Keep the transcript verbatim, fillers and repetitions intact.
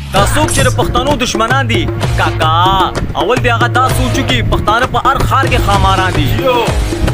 دا څوک چې د پښتنو دشمنان دي کاکا اول دی هغه دا سوچو کې پښتانه په هر ښار کې خاماران دي